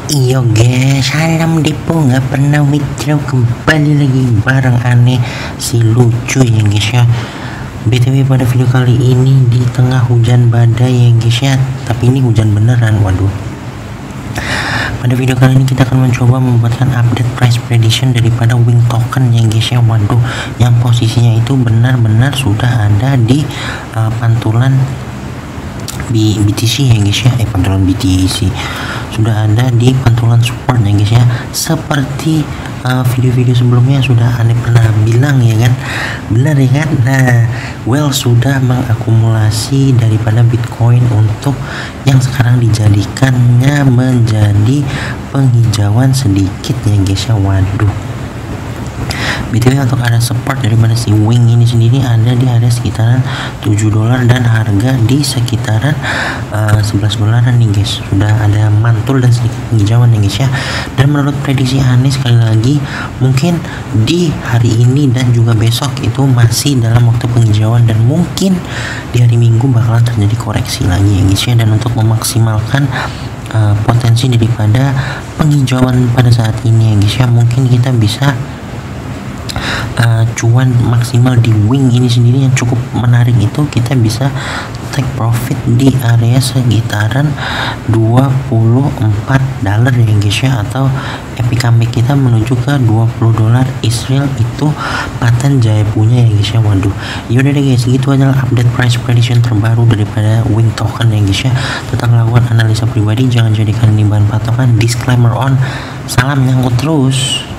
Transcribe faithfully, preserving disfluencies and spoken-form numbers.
Iyo guys, salam depo nggak pernah withdraw, kembali lagi bareng aneh si lucu ya guys ya. B T W pada video kali ini di tengah hujan badai ya guys ya, tapi ini hujan beneran, waduh. Pada video kali ini kita akan mencoba membuatkan update price prediction daripada wing token ya guys ya, waduh, yang posisinya itu benar-benar sudah ada di uh, pantulan B T C ya guys ya, eh pantulan B T C sudah ada di pantulan support ya guys ya, seperti video-video uh, sebelumnya sudah aneh pernah bilang ya kan, benar ya kan. Nah, well sudah mengakumulasi daripada Bitcoin untuk yang sekarang dijadikannya menjadi penghijauan sedikit ya guys ya, waduh. B T W untuk ada support daripada si wing ini sendiri ada di harga sekitaran tujuh dolar dan harga di sekitaran uh, sebelas dolaran nih guys. Sudah ada mantul dan sedikit penghijauan ya guys ya. Dan menurut prediksi aneh sekali lagi, mungkin di hari ini dan juga besok itu masih dalam waktu penghijauan, dan mungkin di hari Minggu bakalan terjadi koreksi lagi ya guys ya. Dan untuk memaksimalkan uh, potensi daripada penghijauan pada saat ini ya guys ya, mungkin kita bisa Uh, cuan maksimal di wing ini sendiri yang cukup menarik itu kita bisa take profit di area sekitaran dua puluh empat dolar ya guys ya, atau epic comeback kita menuju ke dua puluh dolar Israel itu paten jaya punya ya guys ya, waduh. Yaudah deh guys, gitu aja update price prediction terbaru daripada wing token ya guys ya. Tetap lakukan analisa pribadi, jangan jadikan ini bahan patokan. Disclaimer on, salam nyangkut terus.